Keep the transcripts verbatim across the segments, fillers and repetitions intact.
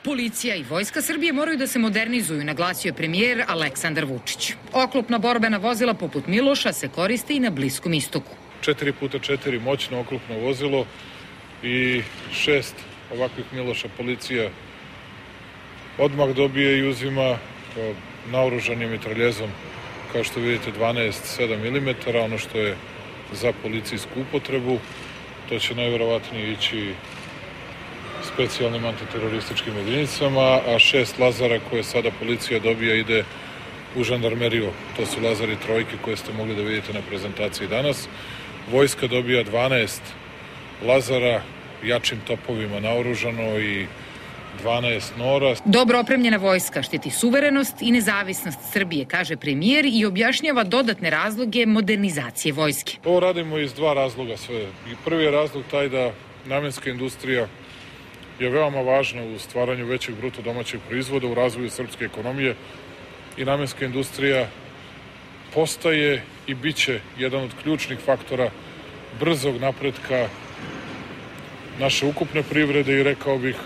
Policija i Vojska Srbije moraju da se modernizuju, naglasio je premijer Aleksandar Vučić. Oklopna borbena vozila poput Miloša se koriste i na Bliskom istoku. četiri puta četiri moćno oklopno vozilo i šest ovakvih Miloša policija odmah dobije i uzima naoružanim mitraljezom, kao što vidite, dvanaest sedam milimetara, ono što je za policijsku upotrebu. To će najverovatnije ići specijalnim antiterorističkim jedinicama, a šest lazara koje sada policija dobija ide u žandarmeriju. To su lazari trojke koje ste mogli da vidite na prezentaciji danas. Vojska dobija dvanaest lazara jačim topovima naoružano i dvanaest nora. Dobro opremljena vojska štiti suverenost i nezavisnost Srbije, kaže premijer i objašnjava dodatne razloge modernizacije vojske. Ovo radimo iz dva razloga sve. I prvi je razlog taj da namenska industrija je veoma važna u stvaranju većeg bruto domaćeg proizvoda, u razvoju srpske ekonomije i namenska industrija postaje i bit će jedan od ključnih faktora brzog napretka naše ukupne privrede i, rekao bih,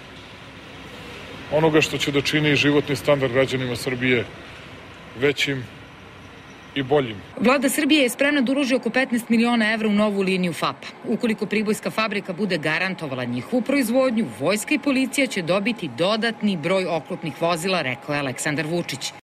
onoga što će da čini životni standard građanima Srbije većim i boljim. Vlada Srbije je spremna da uloži oko petnaest miliona evra u novu liniju FAP-a. Ukoliko pribojska fabrika bude garantovala njihovu proizvodnju, vojska i policija će dobiti dodatni broj oklopnih vozila, rekao je Aleksandar Vučić.